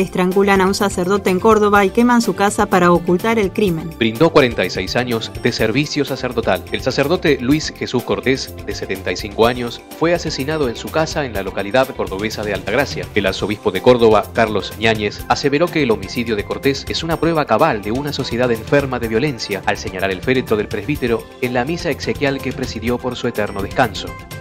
estrangulan a un sacerdote en Córdoba y queman su casa para ocultar el crimen. Brindó 46 años de servicio sacerdotal. El sacerdote Luis Jesús Cortés, de 75 años, fue asesinado en su casa en la localidad cordobesa de Altagracia. El arzobispo de Córdoba, Carlos Ñáñez, aseveró que el homicidio de Cortés es una prueba cabal de una sociedad enferma de violencia, al señalar el féretro del presbítero en la misa exequial que presidió por su eterno descanso.